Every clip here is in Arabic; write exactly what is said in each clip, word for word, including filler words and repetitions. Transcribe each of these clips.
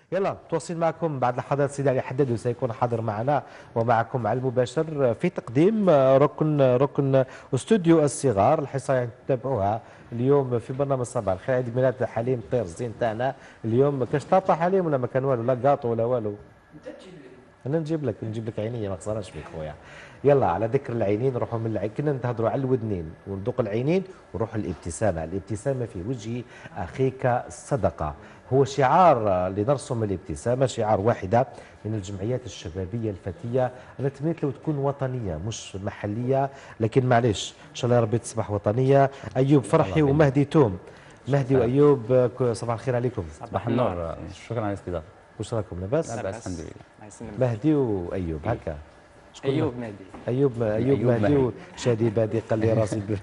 يلا تواصل معكم بعد لحظات. سيدي علي حداد سيكون حاضر معنا ومعكم على المباشر في تقديم ركن ركن استوديو الصغار. الحصه يعني تتابعوها اليوم في برنامج صباح الخير. عيد ميلاد حليم طير الزين تاعنا اليوم. كاش طاطا حليم ولا ما كان والو؟ لا قاطو ولا والو. انا نجيب لك نجيب لك عينيه ما خسرانش فيك خويا. يلا على ذكر العينين نروحوا من العين. كنا نتهضروا على الودنين وندوق العينين ونروح الابتسامه. الابتسامه في وجه اخيك صدقه هو شعار لنرسم الابتسامه، شعار واحده من الجمعيات الشبابيه الفتيه. انا تمنيت لو تكون وطنيه مش محليه، لكن معليش ان شاء الله يا ربي تصبح وطنيه. ايوب فرحي ومهدي توم. مهدي وايوب صباح الخير عليكم. صباح النور. شكرا على الاستضافه. واش راكم لاباس؟ لاباس الحمد لله. مهدي وايوب هكا. ايوب مهدي. ايوب ايوب مهدي وشادي بادي قال لي راسي ب...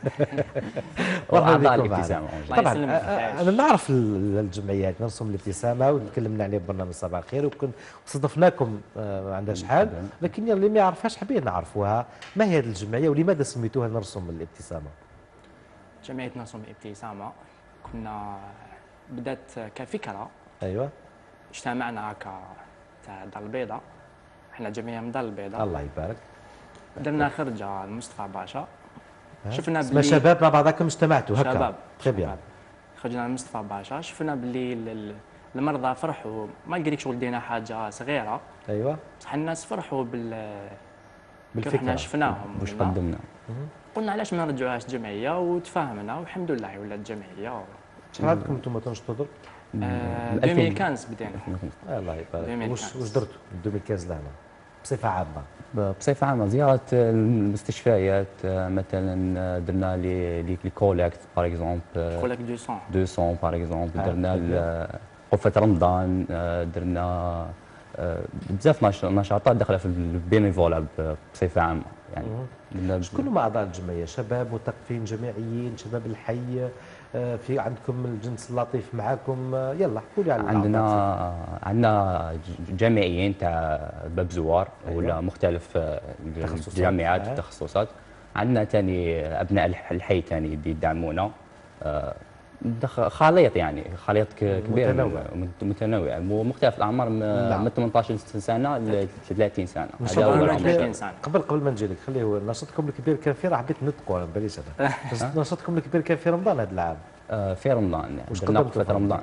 واعضاء الابتسامه. طبعا انا نعرف الجمعيات نرسم الابتسامه وتكلمنا عليه ببرنامج صباح الخير وكن استضفناكم ما عندهاش حال، لكن اللي ما يعرفهاش حابين نعرفوها. ما هي هذه الجمعيه ولماذا سميتوها نرسم الابتسامه؟ جمعيه نرسم الابتسامه كنا بدات كفكره. ايوه. اجتمعنا ك تاع دار البيضاء، احنا جميع من دار البيضاء. الله يبارك. درنا خرجه لمصطفى باشا. شفنا بلي شباب مع بعضكم اجتمعتوا هكا. شباب شباب خرجنا لمصطفى باشا، شفنا بلي المرضى فرحوا، ما لقيتك شغل دينا حاجه صغيره. ايوه. بصح الناس فرحوا بال بالفكره احنا شفناهم واش قدمنا. قلنا علاش ما نرجعوهاش جمعيه، وتفاهمنا والحمد لله ولات جمعيه. شحال عندكم انتم تنشطوا درك؟ آه ألفين وخمسطاش بدينا. الله يبارك. واش واش درتوا ألفين وخمسطاش لهنا بصفه عامه؟ بصفه عامه زياره المستشفيات مثلا، درنا لي لي كوليكت باغ اكزومبل كوليكت دو سون دو سون باغ اكزومبل، درنا غرفه رمضان، درنا بزاف نشاطات داخله في البينيفولا بصفه عامه يعني. شكون هما اعضاء الجمعيه؟ شباب مثقفين جامعيين، شباب الحي، في عندكم الجنس اللطيف معاكم؟ يلا احكوا لي على عندنا عندنا جامعيين تاع باب زوار. أيوة. ولا مختلف الجامعات والتخصصات. عندنا ثاني ابناء الحي ثاني يدعمونا. خليط يعني خليط كبير متنوع متنوع ومختلف الاعمار من ثمانطاش سنه ل ثلاثين سنه. هذا اول عمر. قبل قبل ما نجي لك خليه نشاطكم الكبير كان في، راه حبيت نطقوا انا باليش انا. نشاطكم الكبير كان في رمضان هذا العام. في رمضان واش درنا وقفه رمضان.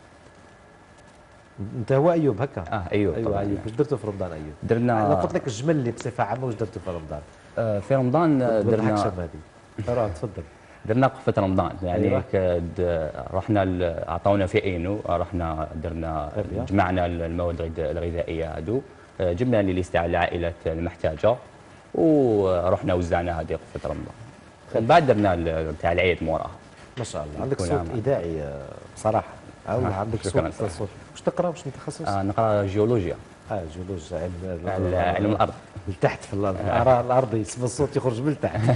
انت هو ايوب هكا؟ اه ايوب. ايوه ايوب. واش درتوا في رمضان ايوب؟ درنا انا قلت لك الجمل اللي بصفه عامه واش درتوا في رمضان؟ آه في رمضان درنا ترى تفضل. درنا وقفه رمضان يعني. أيوة. رحنا اعطونا في اينو، رحنا درنا جمعنا المواد الغذائيه هذو، جبنا لي ليست على العائلات المحتاجه ورحنا وزعنا هذه وقفه رمضان. من بعد درنا تاع العيد موراها. ما شاء الله عندك صوت اذاعي بصراحه. او عندك صوت صوت. واش تقرا واش تخصص؟ آه نقرا جيولوجيا. اه جيولوجيا علم علم الارض. لتحت في الارض. الارض يسمى الصوت يخرج من تحت.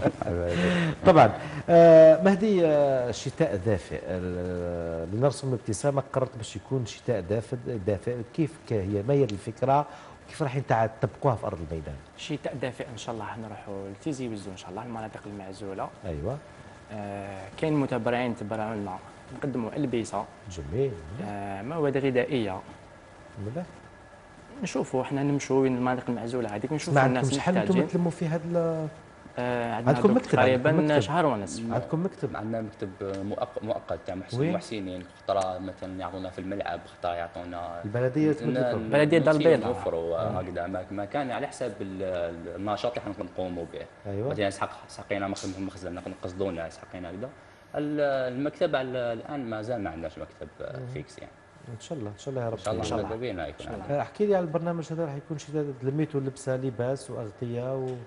طبعا. آه مهدي، آه شتاء دافئ. آه لنرسم الابتسامه قررت باش يكون شتاء دافئ دافئ. كيف هي؟ ما هي الفكره؟ كيف راح تطبقوها في ارض الميدان؟ شتاء دافئ ان شاء الله نروحوا لتيزي وزو ان شاء الله، المناطق المعزوله. ايوه. آه كاين متبرعين تبرعوا لنا، نقدموا البسه. جميل. آه مواد غذائيه. مليح. نشوفوا احنا نمشوا وين المناطق المعزوله هذيك نشوفوا الناس محتاجين. شحال انتم تلموا في هذا؟ آه عندكم مكتب تقريبا شهر ونصف. عندكم مكتب؟ عندنا مكتب مؤقت تاع محسنين. خطره مثلا يعطونا في الملعب، خطره يعطونا البلديه. البلديه دار البيضاء يوفروا هكذا مكان على حسب النشاط اللي احنا نقوموا به. ايوه. مثلا سحق سحقينا مخزن نقصدونا سحقينا هكذا. المكتب الان ما زال ما عندناش مكتب فيكس يعني. ان شاء الله ان شاء الله يا رب. ان شاء الله بينا يكون. احكي لي على البرنامج هذا، راح يكون شي لميتوا لبسه لباس واغطيه و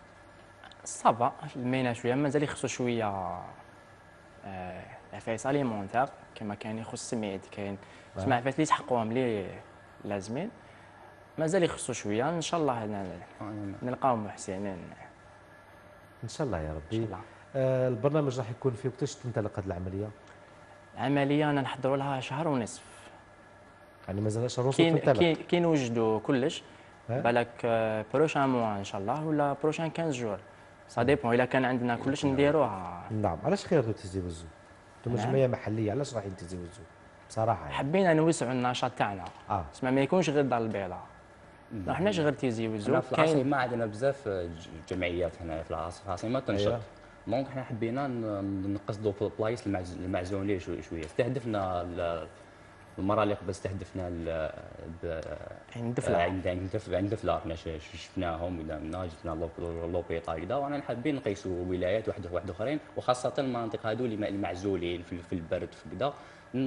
صافا لمينا شويه، مازال يخصو شويه آه عفايس اليمونتير كما كان يخص السميد، كاين تسمع عفايس اللي يسحقوهم اللي لازمين، مازال يخصو شويه. ان شاء الله نلقاو محسنين ان شاء الله يا ربي. ان شاء الله. آه البرنامج راح يكون فيه وقتاش تنطلق هذه العمليه؟ العمليه انا نحضروا لها شهر ونصف يعني مازال شهر ونصف تنطلق. كاين كاين نوجدوا كلش بالك بروشان موا ان شاء الله ولا بروشان خمسة جور، سا ديبون. الا كان عندنا كلش نديروها. نعم. علاش خيرتوا تيزي وزو؟ انتم جمعيه محليه، علاش رايحين تيزي وزو؟ بصراحه يعني. حبينا نوسعوا النشاط تاعنا، اه اسمع ما يكونش غير دار البيضاء، ما حناش غير تيزي حنا وزو. في العاصمه كاين ما عندنا بزاف ج- جمعيات هنا في العاص- في العاصمه تنشط. أيوة. دونك حنا حبينا ن- نقصدوا في البلايص المعز- المعزولين شويه شويه. استهدفنا ال- المره اللي قبل استهدفنا ال- ب- يعني دفله. عند عند دف- عند دفله حنا ش- ش- شفناهم قدامنا جبنا لوب- لوبيطا هكذا، وانا حابين نقيسوا ولايات واحد واحد اخرين، وخاصه المناطق هذو اللي اللي معزولين في في البرد في كذا،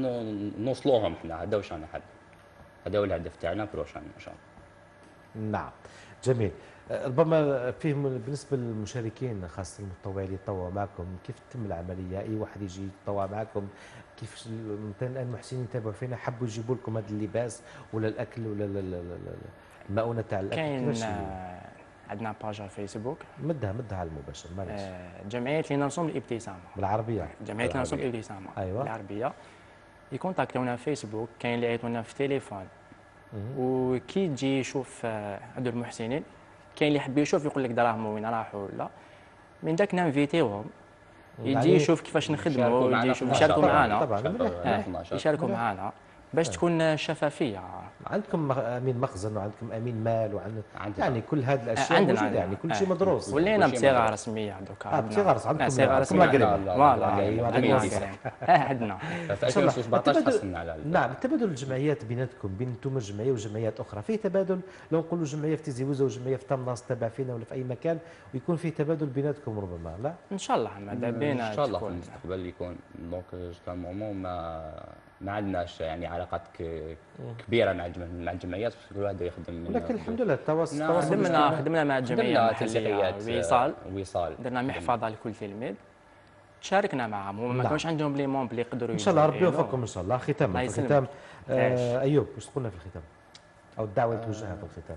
ن- نوصلوهم حنا. هذا واش انا حاب، هذا هو الهدف تاعنا بروشان ان شاء الله. نعم جميل. آه، ربما فيهم بالنسبه للمشاركين خاصه المتطوعين اللي يتطوعوا معكم، كيف تتم العمليه؟ اي واحد يجي يتطوع معكم، كيف مثلا المحسنين يتابعوا فينا حبوا يجيبوا لكم هذا اللباس ولا الاكل ولا لا- لا- لا- لا- المؤونه تاع الاكل؟ كاين كيفاش هي؟ آه، عندنا باج على فيسبوك، مدها مدها على المباشر معليش. آه، جمعيه اللي نرسم الابتسامه، بالعربيه. جمعيه اللي نرسم العربية. الابتسامه أيوة. العربيه. يكونتاكتونا في فيسبوك، كاين اللي يعيطونا في تليفون، مهم. وكي تجي يشوف آه، هادو المحسنين، كاين اللي يحب يشوف يقول لك دراهم وين راحوا ولا من داك نانفيتيهم يجي يعني يشوف كيفاش نخدموا، يشاركوا يجي معنا يشوف في يشاركوا النشاط. معنا، طبعا مليح. آه، في النشاط. يشاركوا معنا باش تكون شفافيه. عندكم مخ- امين مخزن وعندكم امين مال وعندكم عندنا. يعني كل هذه الاشياء عندنا موجوده، عندنا. يعني كل شيء آه. مدروس. ولينا كل شيء بصيغه مدروس. رسميه دوكا. اه بصيغه رسميه عندكم صيغه عندكم رسميه أقرب. فوالا أيوة، عندنا عندنا. أقرب. اه عندنا في ألفين وسبعطاش حصلنا على ال- نعم تبادل الجمعيات بيناتكم، بين انتم الجمعيه وجمعيات اخرى، فيه تبادل؟ لو نقولوا جمعيه في تيزي وزه وجمعيه في طمناس تابع فينا ولا في اي مكان، ويكون فيه تبادل بيناتكم ربما لا؟ ان شاء الله ماذا بينا ان شاء الله في تكون. المستقبل يكون. دونك جوستا مومون ما ما عندناش يعني علاقات ك- كبيره مع الجم- مع الجمعيات، بس كل واحد يخدم من- ولكن الحمد لله التواصل نعم. التواصل خدمنا الاجتماعي. خدمنا مع الجمعيه خدمنا المحليه تنسيقيات وصال، وصال درنا محفظه لكل تلميذ، تشاركنا معهم، وما نعم. كانش عندهم لي مومبل اللي يقدروا ان شاء الله ربي يجيبوا. يوفقكم ان شاء الله. الله ختاما في يسلمك. الختام تعيش. آه ايوب واش تقولنا في الختام؟ او الدعوه اللي توجهها في الختام؟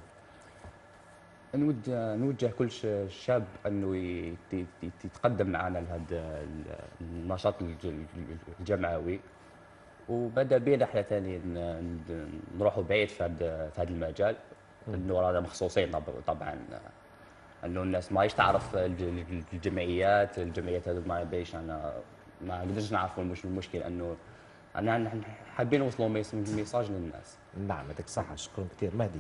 نوجه نوجه كل ش- شاب انه يت- يت- يتقدم معنا لهذا النشاط الج- الجمعوي، وبدا بينا احنا ثاني ن- ن- نروحوا بعيد في هذا في هذا المجال، انه رانا مخصوصين طب- طبعا، انه الناس ما تعرف الج- الجمعيات الجمعيات هذو ما بيش انا ما قدرش نعرفوا المش- المشكل، انه انا نحن حابين نوصلوا ميس- ميساج للناس. نعم يعطيك الصحه، شكرا كثير مهدي.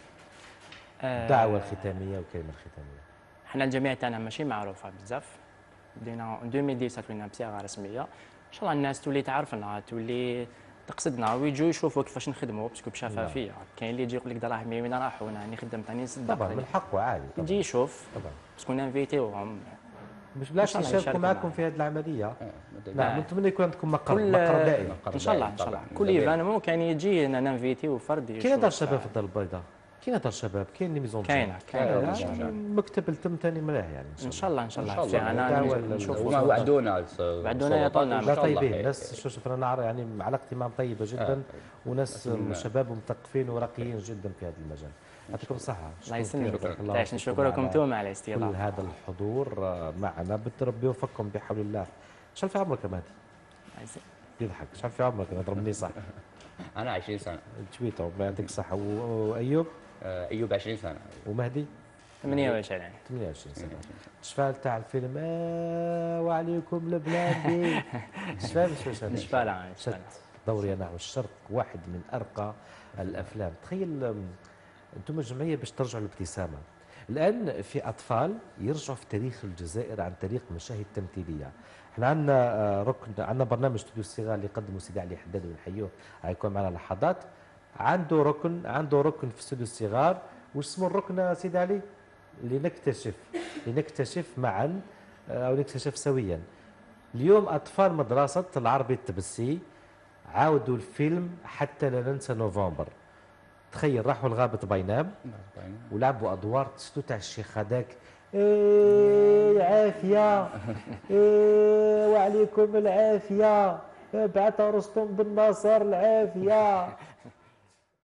آه، الدعوه الختاميه والكلمه الختاميه. حنا الجمعيه تاعنا ماشي معروفه بزاف، بدينا ألفين وسبعطاش ولينا بصيغه رسميه، ان شاء الله الناس تولي تعرفنا، تولي تقصدنا ويجوا يشوفوا كيفاش نخدموا باسكو بشفافيه. كاين اللي يجي يقول لك دراهمي وين راحوا، انا راني خدمت راني نصدق، طبعا من حقه عادي طبعا. يجي يشوف طبعا باسكو نانفيتيوهم. مش بالعكس إن شاء الله يشاركوا يشاركوا معكم معنا. في هذه العمليه. آه، نعم نتمنى يكون عندكم مقر كل مقر دائم. ان شاء الله ان شاء الله طبعاً. كل ايفانمون كان يجي نانفيتيو فرد كاين دار يشوف. شباب في الدار البيضاء، كاين دار شباب، كاين لي ميزون كاينه كاينة. كاينه يعني مكتب التم ثاني مليح يعني ان شاء الله ان شاء إن الله شاء في الله. انا دعوة نشوفوا وما وعدونا وعدونا يعطونا. لا طيبين ناس شو شوف انا عارف يعني علاقتي معهم طيبه جدا آه. وناس أتمنى. شباب ومثقفين وراقيين جدا في هذا المجال. يعطيكم الصحه. الله يسلمك، بارك الله تعيش فيكم نشكركم على انتم على كل الاستضافه. هذا الحضور آه، معنا، بالتربي يوفقكم بحول الله. شحال في عمرك يا مهدي؟ الله يسلمك. يضحك، شحال في عمرك؟ ضربني صح. انا عشرين سنه. تشويت ربي يعطيك الصحه. و- وايوب آه، ايوب عشرين سنه. ومهدي ثمانية وعشرين. ثمانية وعشرين سنه. شفال تاع الفيلم آه وعليكم البلاد دي شفال شو شفال شفالة شت شفالة. دوري نحو الشرق، واحد من ارقى الافلام. تخيل أم، انتم الجمعيه باش ترجعوا الابتسامه. الان في اطفال يرجعوا في تاريخ الجزائر عن طريق مشاهد تمثيليه. احنا عندنا آه، ركن، عندنا برنامج استوديو الصغار اللي يقدمه سيدي علي حداد ونحيوه، غيكون معنا لحظات. عنده ركن عنده ركن في استوديو الصغار، واش اسمه الركن يا سيدي علي؟ لنكتشف لنكتشف معا آه، او نكتشف سويا. اليوم اطفال مدرسه العربي التبسي عاودوا الفيلم حتى لا ننسى نوفمبر. تخيل راحوا لغابه بينام ولعبوا ادوار تستو تاع الشيخ هذاك، ايه عافيه ايه وعليكم العافيه بعث رستم بن ناصر العافيه.